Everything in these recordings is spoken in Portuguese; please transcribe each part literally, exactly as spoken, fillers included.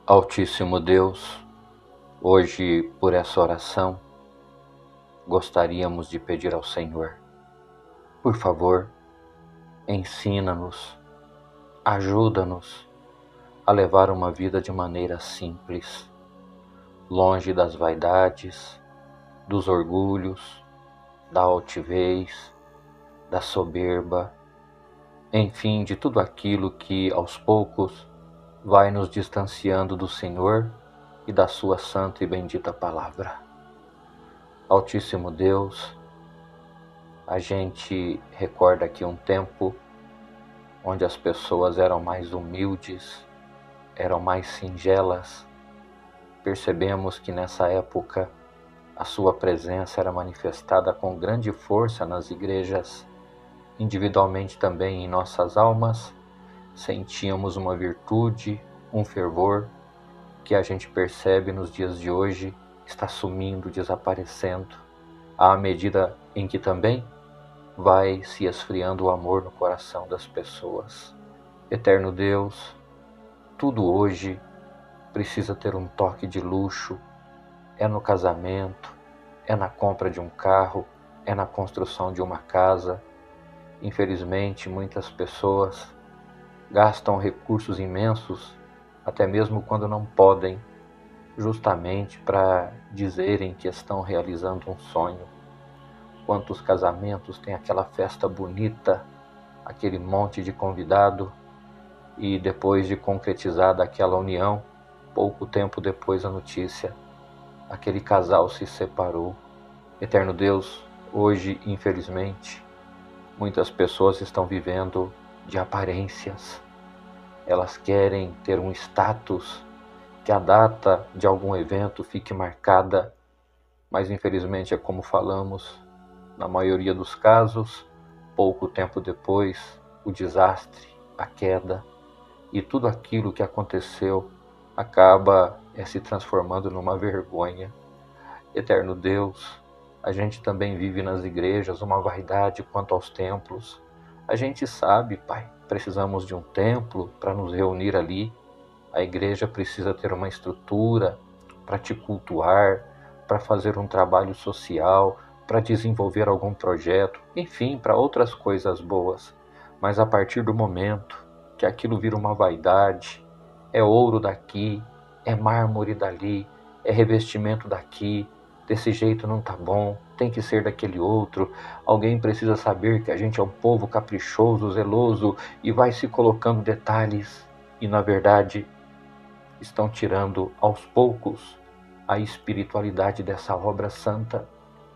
Altíssimo Deus, hoje, por essa oração, gostaríamos de pedir ao Senhor, por favor, ensina-nos, ajuda-nos a levar uma vida de maneira simples, longe das vaidades, dos orgulhos, da altivez, da soberba, enfim, de tudo aquilo que aos poucos vai nos distanciando do Senhor e da sua santa e bendita palavra. Altíssimo Deus, a gente recorda aqui um tempo onde as pessoas eram mais humildes, eram mais singelas. Percebemos que nessa época a sua presença era manifestada com grande força nas igrejas, individualmente também em nossas almas. Sentíamos uma virtude, um fervor que a gente percebe nos dias de hoje está sumindo, desaparecendo, à medida em que também vai se esfriando o amor no coração das pessoas. Eterno Deus, tudo hoje precisa ter um toque de luxo, é no casamento, é na compra de um carro, é na construção de uma casa. Infelizmente, muitas pessoas gastam recursos imensos, até mesmo quando não podem, justamente para dizerem que estão realizando um sonho. Quantos casamentos têm aquela festa bonita, aquele monte de convidado, e depois de concretizada aquela união, pouco tempo depois a notícia, aquele casal se separou. Eterno Deus, hoje, infelizmente, muitas pessoas estão vivendo de aparências. Elas querem ter um status, que a data de algum evento fique marcada, mas infelizmente é como falamos, na maioria dos casos, pouco tempo depois, o desastre, a queda e tudo aquilo que aconteceu acaba é, se transformando numa vergonha. Eterno Deus, a gente também vive nas igrejas uma vaidade quanto aos templos. A gente sabe, Pai, precisamos de um templo para nos reunir ali. A igreja precisa ter uma estrutura para te cultuar, para fazer um trabalho social, para desenvolver algum projeto, enfim, para outras coisas boas. Mas a partir do momento que aquilo vira uma vaidade, é ouro daqui, é mármore dali, é revestimento daqui, desse jeito não tá bom, tem que ser daquele outro. Alguém precisa saber que a gente é um povo caprichoso, zeloso, e vai se colocando detalhes, e na verdade estão tirando aos poucos a espiritualidade dessa obra santa.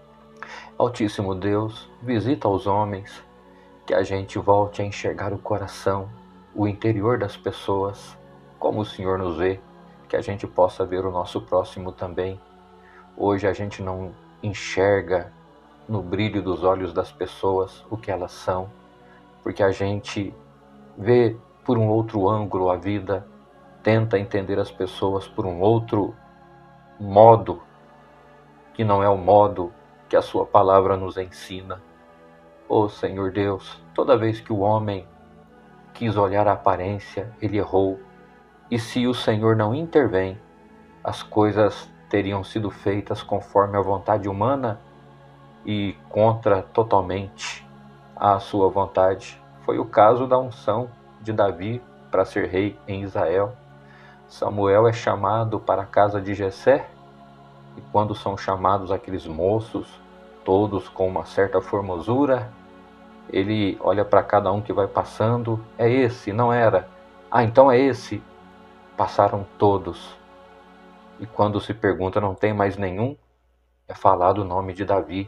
Altíssimo Deus, visita os homens, que a gente volte a enxergar o coração, o interior das pessoas, como o Senhor nos vê, que a gente possa ver o nosso próximo também. Hoje a gente não enxerga no brilho dos olhos das pessoas o que elas são, porque a gente vê por um outro ângulo a vida, tenta entender as pessoas por um outro modo, que não é o modo que a sua palavra nos ensina. Ó Senhor Deus, toda vez que o homem quis olhar a aparência, ele errou. E se o Senhor não intervém, as coisas teriam sido feitas conforme a vontade humana e contra totalmente a sua vontade. Foi o caso da unção de Davi para ser rei em Israel. Samuel é chamado para a casa de Jessé, e quando são chamados aqueles moços, todos com uma certa formosura, ele olha para cada um que vai passando, é esse, não era? Ah, então é esse. Passaram todos. E quando se pergunta, não tem mais nenhum, é falado o nome de Davi.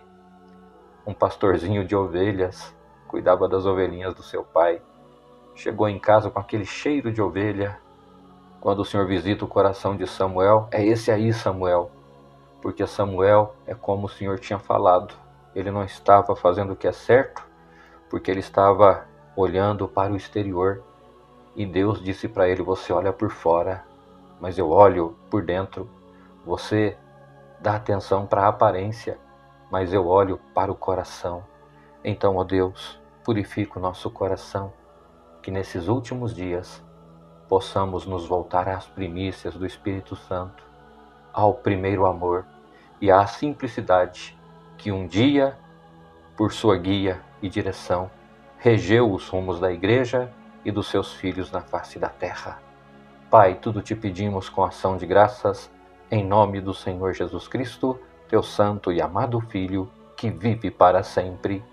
Um pastorzinho de ovelhas, cuidava das ovelhinhas do seu pai. Chegou em casa com aquele cheiro de ovelha. Quando o Senhor visita o coração de Samuel, é esse aí, Samuel. Porque Samuel é como o Senhor tinha falado. Ele não estava fazendo o que é certo, porque ele estava olhando para o exterior. E Deus disse para ele, você olha por fora, mas eu olho por dentro. Você dá atenção para a aparência, mas eu olho para o coração. Então, ó Deus, purifica o nosso coração, que nesses últimos dias possamos nos voltar às primícias do Espírito Santo, ao primeiro amor e à simplicidade que um dia, por sua guia e direção, regeu os rumos da Igreja e dos seus filhos na face da terra. Pai, tudo te pedimos com ação de graças, em nome do Senhor Jesus Cristo, teu santo e amado Filho, que vive para sempre.